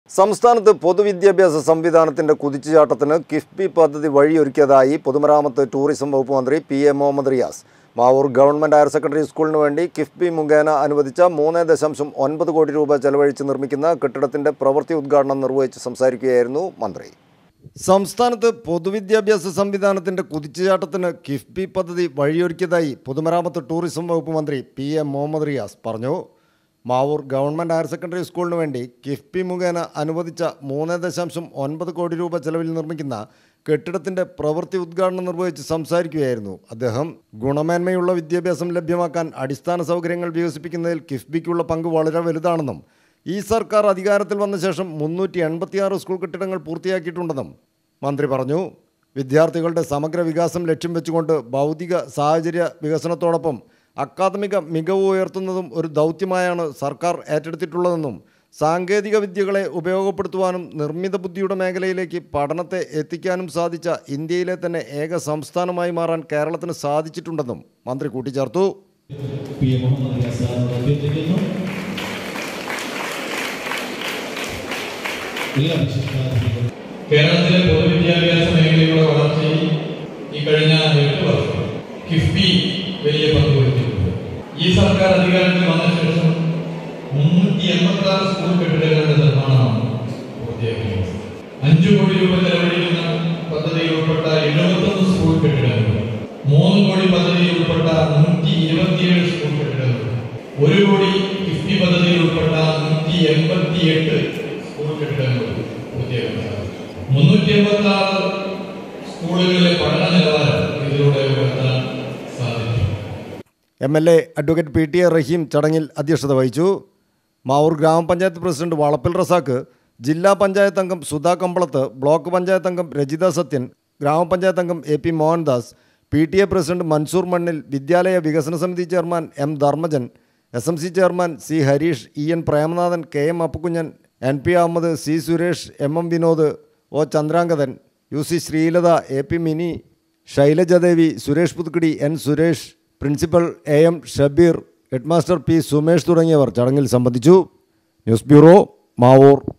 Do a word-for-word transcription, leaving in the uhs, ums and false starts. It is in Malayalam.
സംസ്ഥാനത്ത് പൊതുവിദ്യാഭ്യാസ സംവിധാനത്തിന്റെ കുതിച്ചുചാട്ടത്തിന് കിഫ്ബി പദ്ധതി വഴിയൊരുക്കിയതായി പൊതുമരാമത്ത് ടൂറിസം വകുപ്പ് മന്ത്രി P A Muhammad Riyas. Mavoor government higher secondary സ്കൂളിന് വേണ്ടി കിഫ്ബി മുഖേന അനുവദിച്ച മൂന്ന് ദശാംശം ഒൻപത് കോടി രൂപ ചെലവഴിച്ച് നിർമ്മിക്കുന്ന കെട്ടിടത്തിന്റെ പ്രവൃത്തി ഉദ്ഘാടനം നിർവഹിച്ച് സംസാരിക്കുകയായിരുന്നു മന്ത്രി. സംസ്ഥാനത്ത് പൊതുവിദ്യാഭ്യാസ സംവിധാനത്തിന്റെ കുതിച്ചുചാട്ടത്തിന് കിഫ്ബി പദ്ധതി വഴിയൊരുക്കിയതായി പൊതുമരാമത്ത് ടൂറിസം വകുപ്പ് മന്ത്രി പി എ മുഹമ്മദ് റിയാസ് പറഞ്ഞു. മാവൂർ ഗവൺമെന്റ് ഹയർ സെക്കൻഡറി സ്കൂളിന് വേണ്ടി കിഫ്ബി മുഖേന അനുവദിച്ച മൂന്ന് ദശാംശം ഒൻപത് കോടി രൂപ ചെലവിൽ നിർമ്മിക്കുന്ന കെട്ടിടത്തിന്റെ പ്രവൃത്തി ഉദ്ഘാടനം നിർവഹിച്ച് സംസാരിക്കുകയായിരുന്നു അദ്ദേഹം. ഗുണമേന്മയുള്ള വിദ്യാഭ്യാസം ലഭ്യമാക്കാൻ അടിസ്ഥാന സൗകര്യങ്ങൾ വികസിപ്പിക്കുന്നതിൽ കിഫ്ബിക്കുള്ള പങ്ക് വളരെ വലുതാണെന്നും ഈ സർക്കാർ അധികാരത്തിൽ വന്ന ശേഷം മുന്നൂറ്റി എൺപത്തിയാറ് സ്കൂൾ കെട്ടിടങ്ങൾ പൂർത്തിയാക്കിയിട്ടുണ്ടെന്നും മന്ത്രി പറഞ്ഞു. വിദ്യാർത്ഥികളുടെ സമഗ്ര വികാസം ലക്ഷ്യം വെച്ചുകൊണ്ട് ഭൗതിക സാഹചര്യ വികസനത്തോടൊപ്പം അക്കാദമിക മികവ് ഉയർത്തുന്നതും ഒരു ദൗത്യമായാണ് സർക്കാർ ഏറ്റെടുത്തിട്ടുള്ളതെന്നും സാങ്കേതിക വിദ്യകളെ ഉപയോഗപ്പെടുത്തുവാനും നിർമ്മിത ബുദ്ധിയുടെ മേഖലയിലേക്ക് പഠനത്തെ എത്തിക്കാനും സാധിച്ച ഇന്ത്യയിലെ തന്നെ ഏക സംസ്ഥാനമായി മാറാൻ കേരളത്തിന് സാധിച്ചിട്ടുണ്ടെന്നും മന്ത്രി കൂട്ടിച്ചേർത്തു. കേരളത്തിലെ പൊതുവിദ്യാഭ്യാസ മേഖലയുടെ വളർച്ചയിൽ ഈ കഴിഞ്ഞ എട്ട് വർഷം കിഫ്ബി വലിയ പങ്ക് വഹിച്ചിട്ടുണ്ട്. ഈ സർക്കാർ അധികാരത്തിൽ വന്ന ശേഷം മുന്നൂറ്റി എൺപത്തി ആറ് സ്കൂൾ കെട്ടിടങ്ങളുടെ നിർമ്മാണമാണ് പൂർത്തിയാക്കിയത്. അഞ്ചു കോടി രൂപ ചെലവഴിക്കുന്ന പദ്ധതിയിൽ ഉൾപ്പെട്ട എഴുപത്തൊന്ന് സ്കൂൾ കെട്ടിടങ്ങൾ, മൂന്ന് കോടി പദ്ധതിയിൽ ഉൾപ്പെട്ട നൂറ്റി ഇരുപത്തിയേഴ് സ്കൂൾ കെട്ടിടങ്ങൾ, ഒരു കോടി കിഫ്ബി പദ്ധതിയിൽ ഉൾപ്പെട്ട നൂറ്റി എൺപത്തി എട്ട് സ്കൂൾ കെട്ടിടങ്ങൾ പൂർത്തിയാക്കുന്നത്. മുന്നൂറ്റി എൺപത്തി ആറ് സ്കൂളുകളിലെ പഠന നിലവാരം ഇതിലൂടെ ഉയർത്താൻ സാധിച്ചു. M L A advocate P T A Rahim ചടങ്ങിൽ അധ്യക്ഷത വഹിച്ചു. മാവൂർ ഗ്രാമപഞ്ചായത്ത് പ്രസിഡന്റ് വളപ്പിൽ റസാക്ക്, ജില്ലാ പഞ്ചായത്ത് അംഗം സുധാ കമ്പളത്ത്, ബ്ലോക്ക് പഞ്ചായത്ത് അംഗം രജിത സത്യൻ, ഗ്രാമപഞ്ചായത്ത് അംഗം A P Mohandas, P T A president Mansoor Mannil, വിദ്യാലയ വികസന സമിതി chairman M Dharmajan, S M C chairman C Harish, E N Premanathan, K M Appukkunjan, N P Ahammed, C Suresh, M M Vinod, O Chandrangathan, U C Sreelatha, A P Mini, Shailajadevi, Suresh Puthukkadi, N Suresh, principal A M Shabeer, headmaster P Sumesh തുടങ്ങിയവർ ചടങ്ങിൽ സംബന്ധിച്ചു. News bureau, Mavoor.